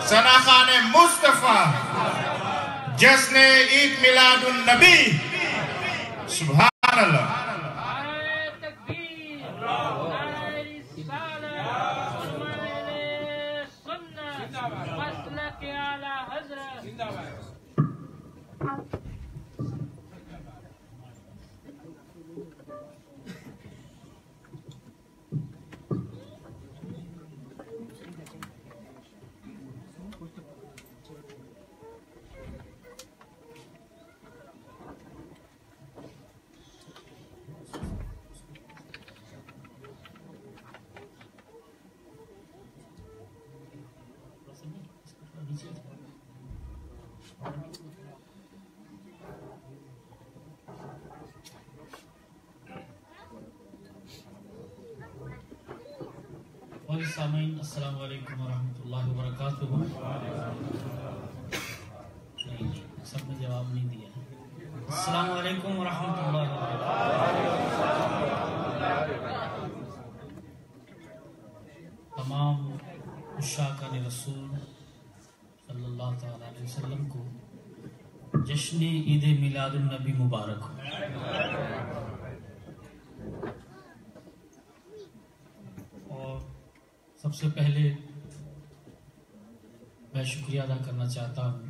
सनाखान मुस्तफा जश्न ईद मिलाद उन नबी सुभान अल्लाह। सामीन अस्सलाम वालेकुम वरहमतुल्लाहि वबरकातुहू। सबने जवाब नहीं दिया। अस्सलाम वालेकुम वरहमतुल्लाहि वबरकातुहू। तमाम उशाकान रसूल सल्लल्लाहु तआला अलैहि वसल्लम को जश्न ईद मिलादुन नबी मुबारक हो। सबसे पहले मैं शुक्रिया अदा करना चाहता हूँ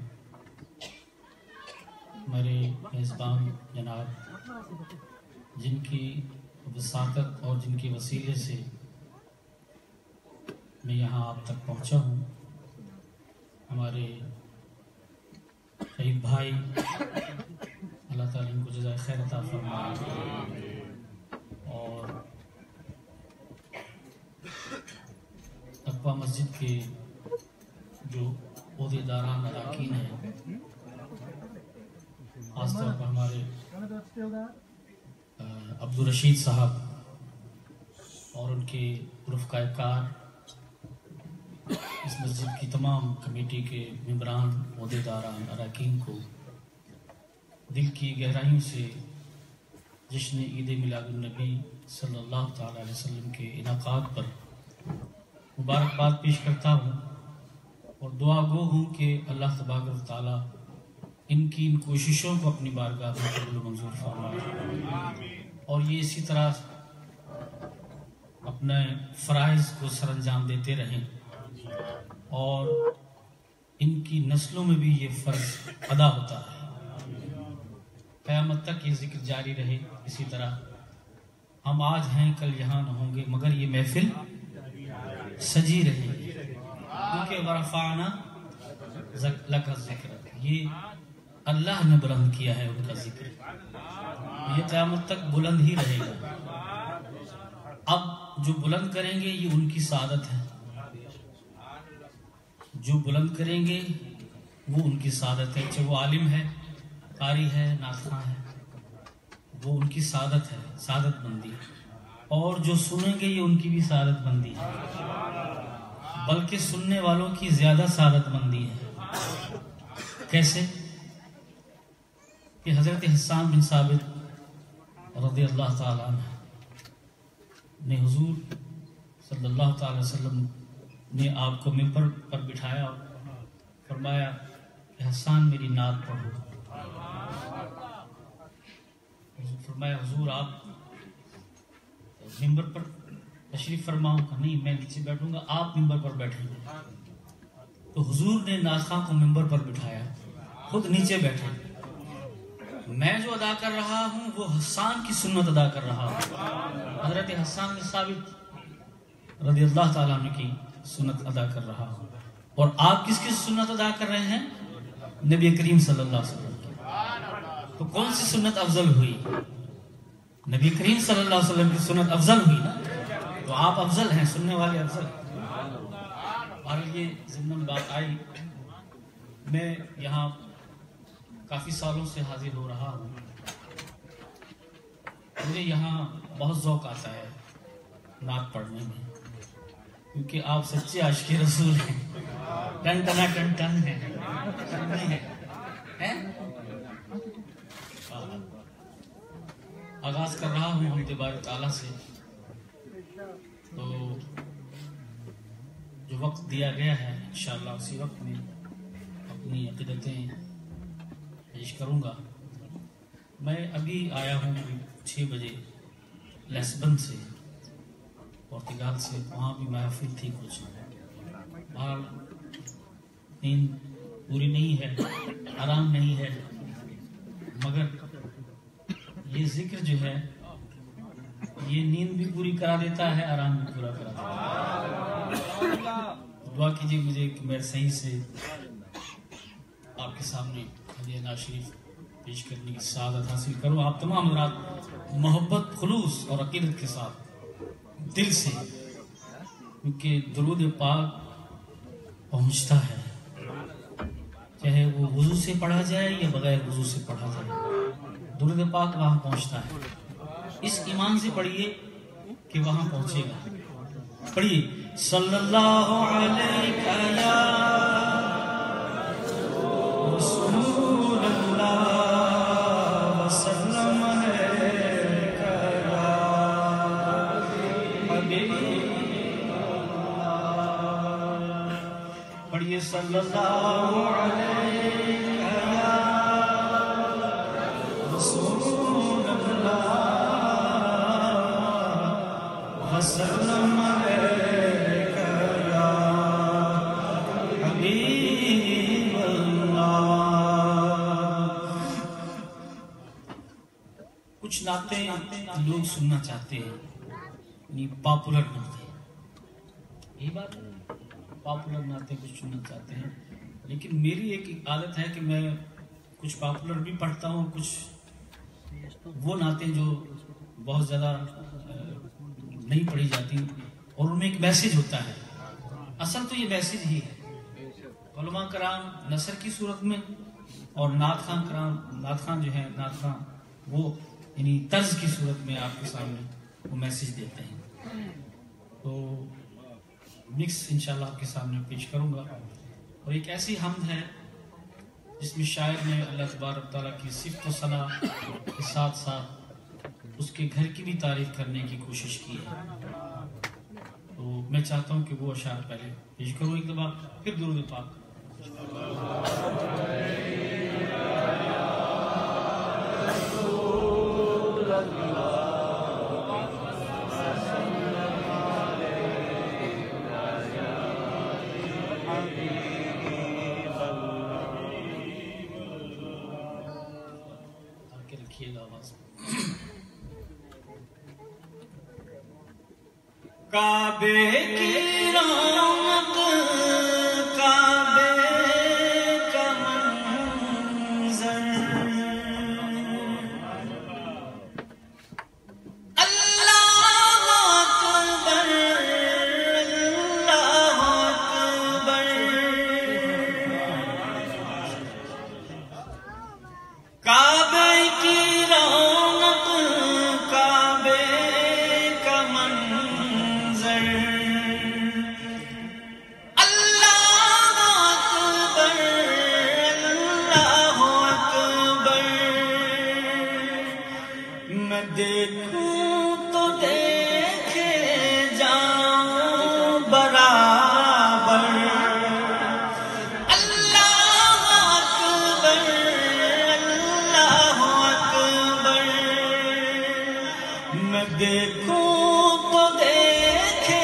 मेरे मेज़बान जनाब, जिनकी वसातत और जिनके वसीले से मैं यहाँ आप तक पहुँचा हूँ। हमारे शहीद भाई, अल्लाह ताला इनको जज़ाए खैर अता फरमाए। और तकवा मस्जिद के जो ओहदेदारान अरकान हैं, खासतौर पर हमारे अब्दुल रशीद साहब और उनके रफ़क़ाए कार, इस मस्जिद की तमाम कमेटी के मेंबरान, ओहदेदारान अरकान को दिल की गहराइयों से जश्न ईद मिलादुन नबी सल्लल्लाहु तआला अलैहि वसल्लम के इनाक़ाद पर मुबारकबाद पेश करता हूँ और दुआ गो हूँ कि अल्लाह तबारक व तआला इनकी इन कोशिशों को अपनी बारगाह में कबूल मंजूर फरमाए और ये इसी तरह अपने फ़राइज़ को सरअंजाम देते रहें और इनकी नस्लों में भी ये फ़र्ज अदा होता है। क़यामत तक ये जिक्र जारी रहे। इसी तरह हम आज हैं, कल यहाँ न होंगे, मगर ये महफिल सजी रहेगी, क्योंकि वरफ़अना लका ज़िक्र, ये अल्लाह ने बुलंद किया है उनका जिक्र, ये क़यामत तक बुलंद ही रहेगा। अब जो बुलंद करेंगे ये उनकी सादत है, जो बुलंद करेंगे वो उनकी सादत है। चाहे वो आलिम है, कारी है, नाख़ा है, वो उनकी सादत है, सादत बंदी। और जो सुनेंगे ये उनकी भी सादत बंदी है, बल्कि सुनने वालों की ज्यादा सादत मंदी है। कैसे कि हजरत हसन बिन साबित रज़ियल्लाहु ताला अन्हु ने हुजूर सल्लल्लाहु ताला अलैहि वसल्लम ने आपको मिंबर पर बिठाया और फरमाया कि हसन मेरी नात पढ़ो। फरमाया हुजूर आप मिंबर पर तशरीफ फरमाओ। नहीं, मैं नीचे बैठूंगा, आप मिंबर पर बैठेंगे। तो हुजूर ने नाज़ खां को मिंबर पर बिठाया, खुद नीचे बैठे। मैं जो अदा कर रहा हूँ वो हसन की सुन्नत अदा कर रहा हूँ, हजरत हसन बिन साबित रज़ियल्लाहु ताला अन्हु की सुन्नत अदा कर रहा हूँ। और आप किसकी सुन्नत अदा कर रहे हैं? नबी करीम सल्लल्लाहु अलैहि वसल्लम की। तो कौन सी सुन्नत अफजल हुई? नबी करीम सल्लल्लाहु अलैहि वसल्लम की सुन्नत अफजल हुई ना, तो आप अफजल हैं, सुनने वाले अफजल। और ये ज़िम्मन बात आई, मैं यहाँ काफ़ी सालों से हाजिर हो रहा हूँ। मुझे यहाँ बहुत ज़ौक़ आता है नात पढ़ने में, क्योंकि आप सच्चे आशिक़ रसूल हैं, टन टना टन टन हैं। आगाज कर रहा हूँ हम तबारक ताला से। तो जो وقت دیا گیا ہے انشاءاللہ اسی وقت میں اپنی عقیدتیں پیش کروں گا. میں ابھی آیا ہوں 6 بجے لیسبن سے، پرتگال سے. وہاں بھی محفل تھی کچھ، اور نیند پوری نہیں ہے، آرام نہیں ہے، مگر یہ ذکر جو ہے یہ نیند بھی پوری کرا دیتا ہے، آرام بھی پورا کرا دیتا ہے. دعا کیجیے مجھے کہ میں صحیح سے آپ کے سامنے یہ نعت شریف پیش کرنے کی سعادت حاصل کروں. آپ تمام حضرات محبت، خلوص اور عقیدت کے ساتھ دل سے، کیونکہ درود پاک پہنچتا ہے، چاہے وہ وضو سے پڑھا جائے یا بغیر وضو سے پڑھا جائے، درود پاک وہاں پہنچتا ہے. اس ایمان سے پڑھیے کہ وہاں پہنچے گا. پڑھیے صلی اللہ علیہ یا رسول اللہ وسلم علیہ یا حبیب اللہ. پڑھیے صلی اللہ علیہ یا رسول اللہ وسلم علیہ یا حبیب اللہ. کچھ نعتیں لوگ سننا چاہتے ہیں، یعنی پاپولر نعتیں، یہی بات ہے، پاپولر نعتیں کچھ سننا چاہتے ہیں. لیکن میری ایک عادت ہے کہ میں کچھ پاپولر بھی پڑھتا ہوں، کچھ وہ نعتیں جو بہت زیادہ نہیں پڑھی جاتی اور ان میں ایک میسج ہوتا ہے. اصل تو یہ میسج ہی ہے. علماء کرام نثر کی صورت میں اور نعت خان کرام، نعت خان جو ہیں، نعت خان وہ یعنی طرز کی صورت میں آپ کے سامنے وہ میسج دیتے ہیں. تو مکس انشاءاللہ آپ کے سامنے پیش کروں گا. اور ایک ایسی حمد ہے جس میں شاعر نے اللہ تبارک تعالیٰ کی صفت و ثنا کے ساتھ ساتھ اس کے گھر کی بھی تعریف کرنے کی کوشش کی ہے. تو میں چاہتا ہوں کہ وہ اشعار پہلے پیش کروں ایک دفعہ، پھر درود پاک. رکھیے گا آواز. کعبے کی رونق، کعبے کا منظر، اللہ اکبر، اللہ اکبر. کعبے کی رونق، کعبے کا منظر، اللہ اکبر، اللہ اکبر. میں دیکھوں تو دیکھے جاؤں برابر، اللہ اکبر، اللہ اکبر. میں دیکھوں تو دیکھے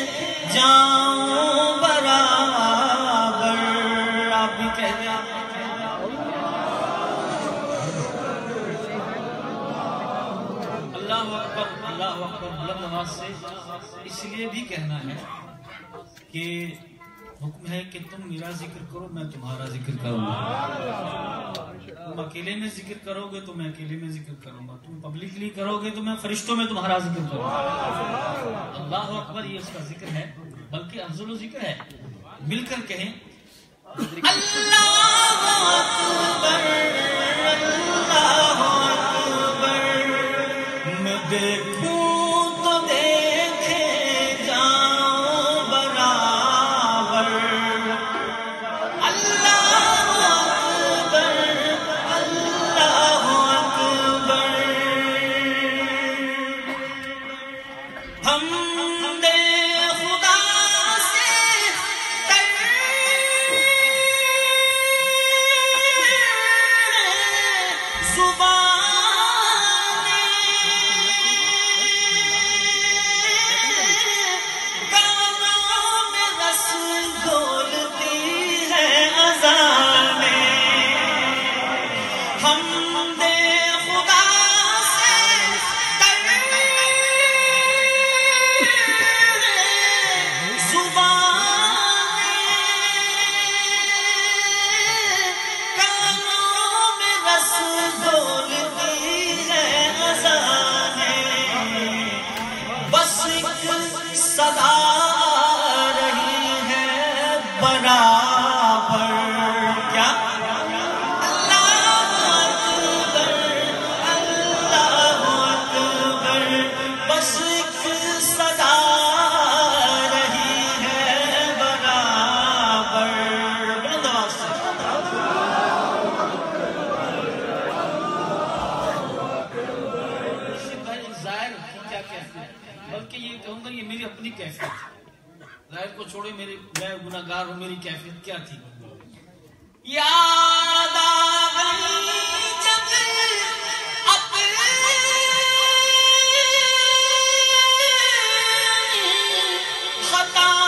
جاؤں برابر. آپ بھی کہہ دیں اللہ اکبر، اللہ اکبر بلند آواز سے. اس لیے بھی کہنا ہے کہ حکم ہے کہ تم میرا ذکر کرو، میں تمہارا ذکر کروں گا. تم اکیلے میں ذکر کرو گے تو میں اکیلے میں ذکر کروں گا، تم پبلکلی کرو گے تو میں فرشتوں میں تمہارا ذکر کروں گا. اللہ اکبر یہ اس کا ذکر ہے، بلکہ افضل و ذکر ہے. مل کر کہیں اللہ اکبر، اللہ اکبر. میں دیکھوں تو دیکھے جاؤں برابر، اللہ اکبر، اللہ اکبر. ہم نے خدا سے ظاہر کو چھوڑے میں گناہگار ہوں، میری کیفیت کیا تھی. یاد آ گئی جب اپنی خطائیں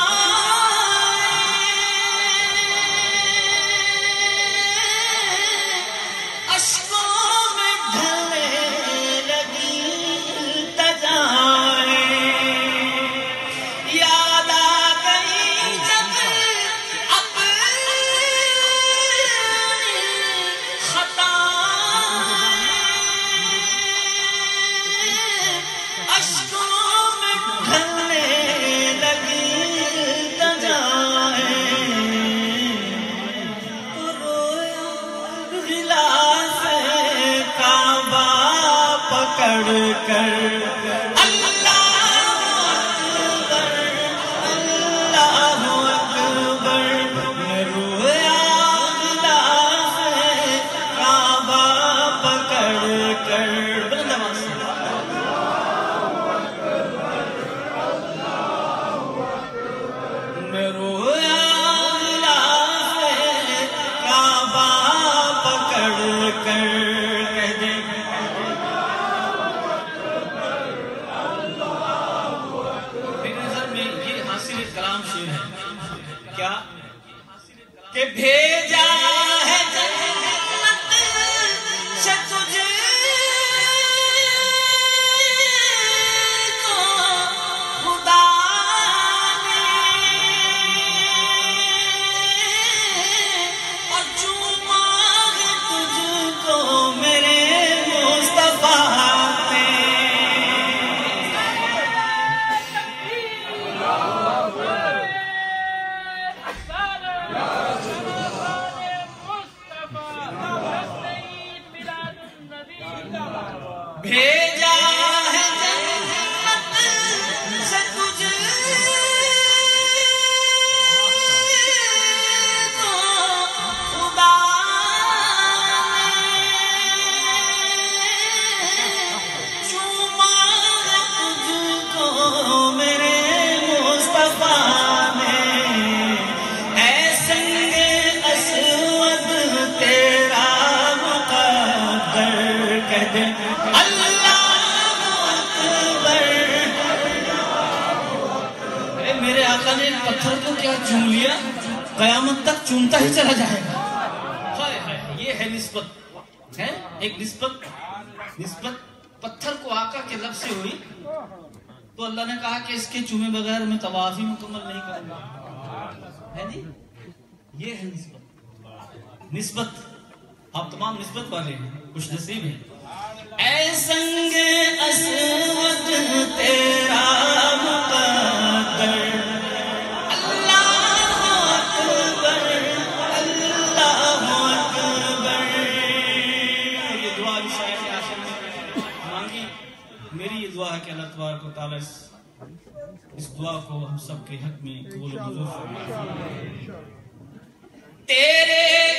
اشکوں میں ڈھلنے لگی التجائیں. یاد آ گئی جب اپنی خطائیں اشکوں میں ڈھلنے لگی التجائیں. تو رویا غلاف کعبہ پکڑ کر کہ بھیجا ہے جنت سے تجھے کو خدا نے، اور چوما ہے تجھ کو میرے مصطفیٰ نے. بھیجا ہے جنت سے تجھ کو خدا نے، چوما ہے تجھ کو میرے مصطفیٰ نے. اے سنگ اسود تیرا مقدر کہہ دے میرے آقا نے ایک پتھر کو کیا چوم لیا، قیامت تک چومتا ہی چلا جائے گا. یہ ہے نسبت، ہے ایک نسبت پتھر کو آقا کے لب سے ہوئی تو اللہ نے کہا کہ اس کے چومے بغیر میں طواف ہی مکمل نہیں کروں گا. ہے جی، یہ ہے نسبت. آپ تمام نسبت والے ہیں، خوش نصیب ہیں. اے سنگ اسود تیرا مقدر اللہ اکبر اللہ اکبر. یہ دعا بھی شاید عاشق نے مانگی. میری یہ دعا ہے کہ اللہ تبارک و تعالیٰ اس دعا کو ہم سب کے حق میں قبول و منظور فرمائے. تیرے